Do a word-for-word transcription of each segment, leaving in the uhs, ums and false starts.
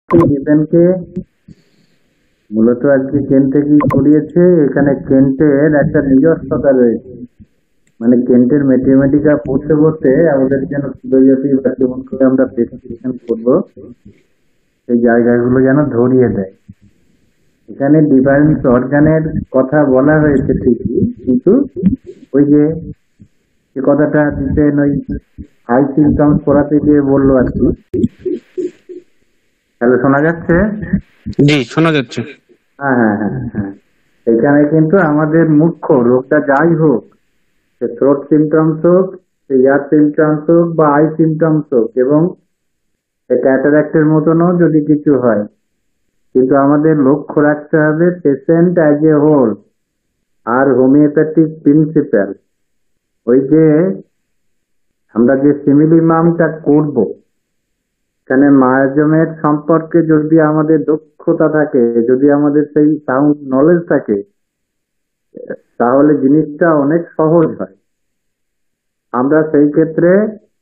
ডিপেনকে মূলত আজকে কেন্ট থেকেই করিয়েছে। এখানে কেন্টের একটা নিজস্বতা রয়েছে, মানে কেন্টের ম্যাথমেটিকা পড়তে পড়তে আমাদের যেন ফিলোসফি বা কেমন করে আমরা প্রেসক্রিপশন করবো সেই জায়গাগুলো যেন ধরিয়ে দেয়। এখানে ডিফারেন্স অর্গানের কথা বলা হয়েছে ঠিকই, কিন্তু ওই যে যে কথাটা দিতেন ওই আই সিমটমস পড়াতে গিয়ে বললো আর কি। হ্যালো, শোনা যাচ্ছে? জি, শোনা যাচ্ছে। হ্যাঁ হ্যাঁ হ্যাঁ হ্যাঁ এখানে কিন্তু আমাদের মুখ্য রোগটা যাই হোক, সে থ্রোট সিমটমস হোক, সে ইয়ার সিমটমস হোক বা আই সিমটমস হোক, এবং ক্যাটারাক্টের মতনও যদি কিছু হয়, কিন্তু আমাদের লক্ষ্য রাখতে হবে পেশেন্ট অ্যাজ এ হোল। আর হোমিওপ্যাথিক প্রিন্সিপাল, ওই যে আমরা যে সিমিলিমামটা করব, এখানে মায়াজমের সম্পর্কে যদি আমাদের দক্ষতা থাকে, যদি আমাদের সেই সাউন্ড নলেজ থাকে, তাহলে জিনিসটা অনেক সহজ হয়। আমরা সেই ক্ষেত্রে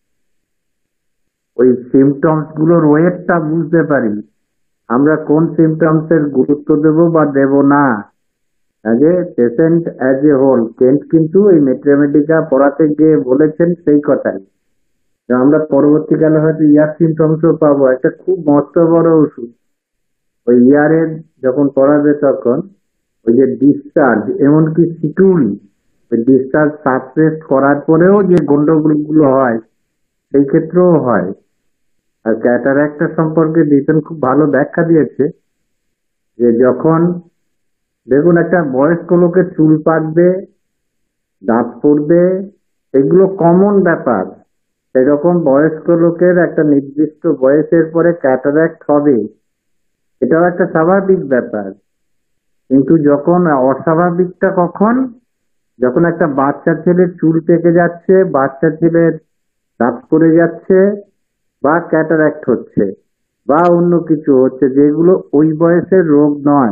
ওই সিমটমস গুলোর ওয়েটটা বুঝতে পারি, আমরা কোন সিমটমস এর গুরুত্ব দেব বা দেব না। আগে patient as a whole, Kent কিন্তু এই ম্যাথমেটিকা পড়াতে গিয়ে বলেছেন সেই কথাই। আমরা পরবর্তীকালে হয়তো ইয়ার সিমটমসও পাবো, একটা খুব মস্ত বড় ওষুধ ওই ইয়ারের যখন পড়াবে তখন ওই যে ডিসচার্জ, এমনকি সিকিউরি ওই ডিসচার্জ সাকসেস করার পরেও যে গন্ডগোল গুলো হয় সেই ক্ষেত্রেও হয়। আর ক্যাটারাক্ট সম্পর্কে দিতেন খুব ভালো ব্যাখ্যা দিয়েছে, যে যখন দেখুন একটা বয়স্ক লোকের চুল পাকবে, দাঁত পড়বে, এগুলো কমন ব্যাপার। সেরকম বয়স্ক লোকের একটা নির্দিষ্ট বয়সের পরে ক্যাটারাক্ট হবে, এটাও একটা স্বাভাবিক ব্যাপার। কিন্তু যখন অস্বাভাবিকটা কখন, যখন একটা বাচ্চা ছেলের চুল পেকে যাচ্ছে, বাচ্চা ছেলের দাঁত পড়ে যাচ্ছে, বা ক্যাটারাক্ট হচ্ছে, বা অন্য কিছু হচ্ছে, যেগুলো ওই বয়সের রোগ নয়।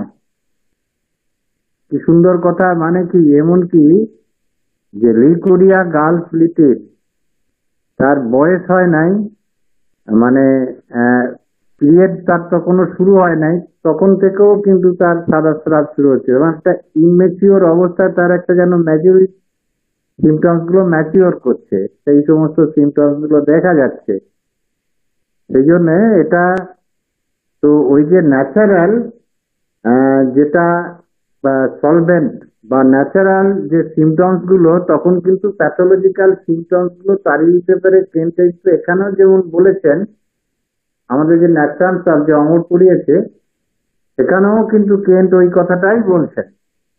কি সুন্দর কথা, মানে কি এমন কি যে লিকোরিয়া গার্লস লিটিল, তার বয়স হয় নাই, মানে পিরিয়ড তার তখনও শুরু হয় নাই, তখন থেকেও কিন্তু তার সাদা স্রাব শুরু হচ্ছে, এবং একটা ইনম্যাচিওর অবস্থায় তার একটা যেন ম্যাচুরিটি সিমটমস গুলো ম্যাচিওর করছে, সেই সমস্ত সিমটমস গুলো দেখা যাচ্ছে। সেই জন্য এটা তো ওই যে ন্যাচারাল যেটা সলভেন্ট বা ন্যাচারাল যে সিমটমস গুলো, তখন কিন্তু প্যাথোলজিক্যাল সিমটমস গুলো তারই দিতে পারে। কেন্ট একটু এখানেও যেমন বলেছেন, আমাদের যে ন্যাচারাল সাব যে অমর পড়িয়েছে, সেখানেও কিন্তু কেন্ট ওই কথাটাই বলছেন,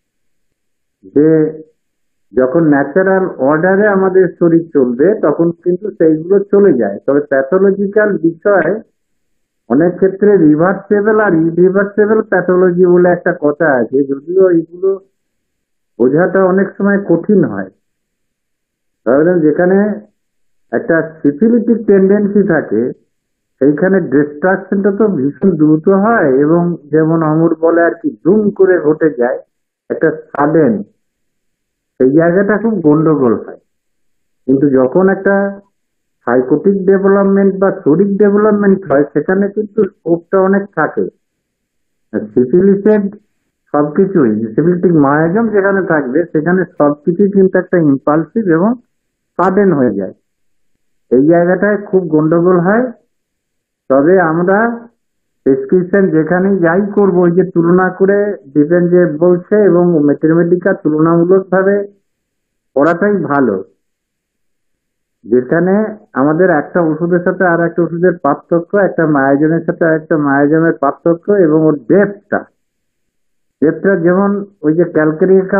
যে যখন ন্যাচারাল অর্ডারে আমাদের শরীর চলবে তখন কিন্তু সেইগুলো চলে যায়। তবে প্যাথোলজিক্যাল বিষয় অনেক ক্ষেত্রে রিভার্সেবল আর ইরিভার্সেবল প্যাথোলজি বলে একটা কথা আছে, যদিও এইগুলো বোঝাটা অনেক সময় কঠিন হয়। তাহলে যেখানে একটা সিফিলিটিক টেন্ডেন্সি থাকে, সেইখানে ডিস্ট্রাকশনটা তো ভীষণ দ্রুত হয়, এবং যেমন অমর বলে আর কি, জুম করে ঘটে যায়, একটা সাডেন, সেই জায়গাটা খুব গন্ডগোল হয়। কিন্তু যখন একটা সাইকোটিক ডেভেলপমেন্ট বা শরিক ডেভেলপমেন্ট হয়, সেখানে কিন্তু স্কোপটা অনেক থাকে। সিফিলিসের সবকিছুই, সিফিলিটিক মায়াজম যেখানে থাকবে সেখানে সবকিছুই কিন্তু একটা ইম্পালসিভ এবং সাডেন হয়ে যায়, এই জায়গাটায় খুব গন্ডগোল হয়। তবে আমরা প্রেসক্রিপশন যেখানে যাই করবো, ওই যে তুলনা করে ডিপেন্ড যে বলছে, এবং ম্যাথমেটিকা তুলনামূলক ভাবে পড়াটাই ভালো, যেখানে আমাদের একটা ওষুধের সাথে আর একটা ওষুধের পার্থক্য, একটা মায়াজমের সাথে আর একটা মায়াজমের পার্থক্য, এবং ওর ডেপটা ডেপটা যেমন ওই যে ক্যালকেরিয়া কাপ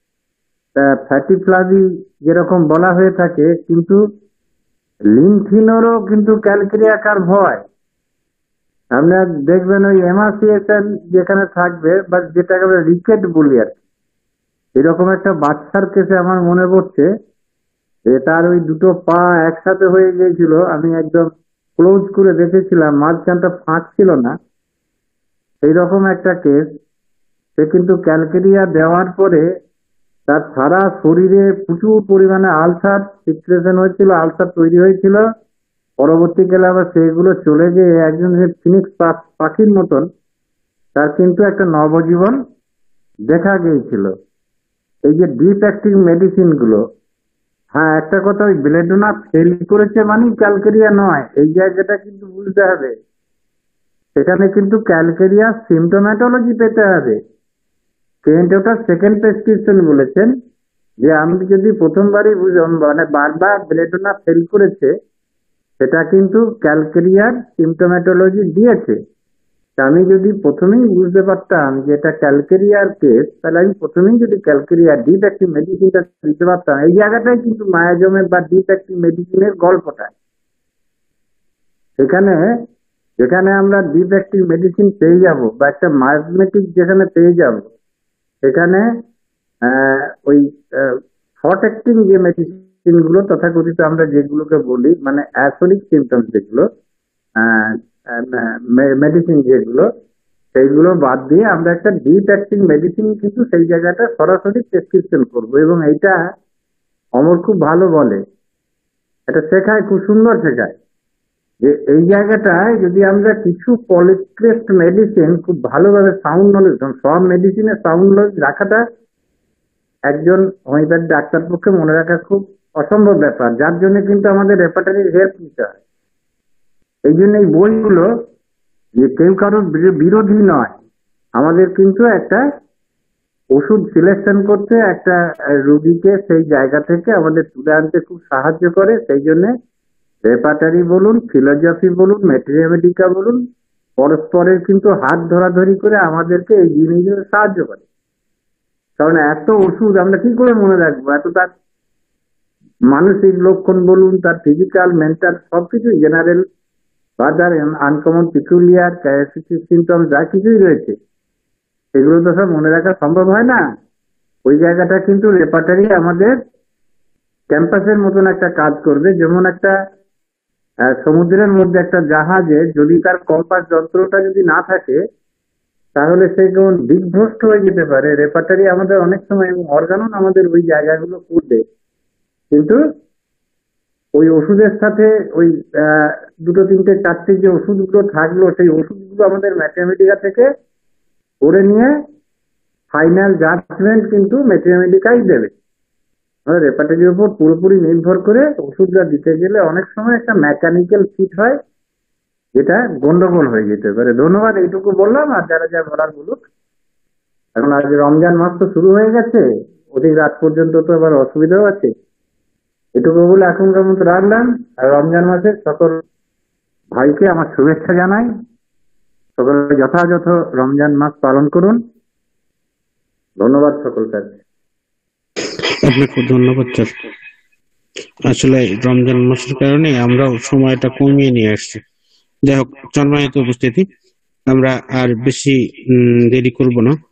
ফ্যাটি ফ্লাভি যেরকম বলা হয়ে থাকে, কিন্তু লিনথিনেরও কিন্তু ক্যালকেরিয়া কার্ভ হয়। আপনার দেখবেন ওই এমাসিয়েশন যেখানে থাকবে, বা যেটাকে আমরা রিকেট বলি আর কি, এরকম একটা বাচ্চার কেসে আমার মনে পড়ছে যে তার ওই দুটো পা একসাথে হয়ে গিয়েছিল, আমি একদম ক্লোজ করে দেখেছিলাম, মাঝখানটা ফাঁক ছিল না, সেই রকম একটা কেস। সে কিন্তু ক্যালকেরিয়া দেওয়ার পরে তার সারা শরীরে প্রচুর পরিমাণে আলসার সিক্রেশন হয়েছিল, আলসার তৈরি হয়েছিল, পরবর্তীকালে আবার সেইগুলো চলে গিয়ে একজন ফিনিক্স পাখির মতন তার কিন্তু একটা নবজীবন দেখা গিয়েছিল। এই যে ডিপ অ্যাক্টিং মেডিসিন গুলো, হ্যাঁ একটা কথা, ওই বেলেডোনা ফেল করেছে মানে ক্যালকেরিয়া নয়, এই জায়গাটা কিন্তু বুঝতে হবে। সেখানে কিন্তু ক্যালকেরিয়া সিমটোম্যাটোলজি পেতে হবে। কেন্ট ওটা সেকেন্ড প্রেসক্রিপশন বলেছেন যে আমি যদি প্রথমবারই বুঝলাম মানে বারবার বেলেডোনা ফেল করেছে, সেটা কিন্তু ক্যালকেরিয়ার সিমটোম্যাটোলজি দিয়েছে। তা আমি যদি প্রথমেই বুঝতে পারতাম যে এটা ক্যালকেরিয়ার কেস, তাহলে আমি প্রথমেই যদি ক্যালকেরিয়া ডিপ অ্যাক্টিং মেডিসিনটা দিতে পারতাম। এই জায়গাটাই কিন্তু মায়াজমের বা ডিপ অ্যাক্টিং মেডিসিনের গল্পটা। সেখানে যেখানে আমরা ডিপ অ্যাক্টিং মেডিসিন পেয়ে যাব বা একটা মায়াজমেটিক যেখানে পেয়ে যাব, সেখানে ওই শর্ট অ্যাক্টিং যে মেডিসিন গুলো তথাকথিত আমরা যেগুলোকে বলি মানে অ্যাসোলিক সিমটমস যেগুলো মেডিসিন যেগুলো, সেইগুলো বাদ দিয়ে আমরা একটা ডিপ অ্যাক্টিং মেডিসিন কিন্তু সেই জায়গাটা সরাসরি প্রেসক্রিপশন করবো। এবং এইটা অমর খুব ভালো বলে, এটা শেখায়, খুব সুন্দর শেখায় যে এই জায়গাটায় যদি আমরা কিছু পলিক্রেস্ট মেডিসিন খুব ভালোভাবে সাউন্ড নলেজ, সব মেডিসিনের সাউন্ড নলেজ রাখাটা একজন হোমিওপ্যাথি ডাক্তার পক্ষে মনে রাখা খুব অসম্ভব ব্যাপার, যার জন্য কিন্তু আমাদের রেপার্টারির হেল্প নিতে হয়। এই জন্য এই বইগুলো যে কেউ কারোর বিরোধী নয়, আমাদের কিন্তু একটা ওষুধ সিলেকশন করতে, একটা রোগীকে সেই জায়গা থেকে আমাদের তুলে আনতে খুব সাহায্য করে। সেই জন্য রেপার্টারি বলুন, ফিলোজফি বলুন, ম্যাটেরিয়ামেটিকা বলুন, পরস্পরের কিন্তু হাত ধরাধরি করে আমাদেরকে এই জিনিসগুলো সাহায্য করে। কারণ এত ওষুধ আমরা কি করে মনে রাখবো? এত তার মানসিক লক্ষণ বলুন, তার ফিজিক্যাল, মেন্টাল সবকিছু, জেনারেল বা তার আনকমন পিকুলিয়ার ক্যারেক্টারিস্টিক সিমটম যা কিছুই রয়েছে, সেগুলো তো সব মনে রাখা সম্ভব হয় না। ওই জায়গাটা কিন্তু রেপার্টারি আমাদের ক্যাম্পাসের মতন একটা কাজ করবে। যেমন একটা সমুদ্রের মধ্যে একটা জাহাজে যদি তার কম্পাস যন্ত্রটা যদি না থাকে, তাহলে সে কেমন বিধ্বস্ত হয়ে যেতে পারে। রেপার্টারি আমাদের অনেক সময় এবং অর্গানন আমাদের ওই জায়গাগুলো করবে, কিন্তু ওই ওষুধের সাথে ওই দুটো তিনটে চারটে যে ওষুধগুলো থাকলো, সেই ওষুধগুলো আমাদের ম্যাথমেটিকা থেকে করে নিয়ে ফাইনাল জাজমেন্ট কিন্তু ম্যাথমেটিকাই দেবে। রেপার্টারির উপর পুরোপুরি নির্ভর করে ওষুধটা দিতে গেলে অনেক সময় একটা মেকানিক্যাল ফিট হয়, যেটা গন্ডগোল হয়ে যেতে পারে। ধন্যবাদ, এইটুকু বললাম। আর যারা যা বলার বলুক। এখন আজ রমজান মাস তো শুরু হয়ে গেছে, অধিক রাত পর্যন্ত তো আবার অসুবিধাও আছে। এটুকু বলে এখনকার মতো রাখলাম। আর রমজান মাসের সকল ভাইকে আমার শুভেচ্ছা জানাই। সকলে যথাযথ রমজান মাস পালন করুন। ধন্যবাদ সকলকে। আপনাকে ধন্যবাদ স্যার। আসলে রমজান মাসের কারণে আমরা সময়টা কমিয়ে নিয়ে আসছি। যাই হোক, সম্মানিত উপস্থিতি, আমরা আর বেশি দেরি করব না।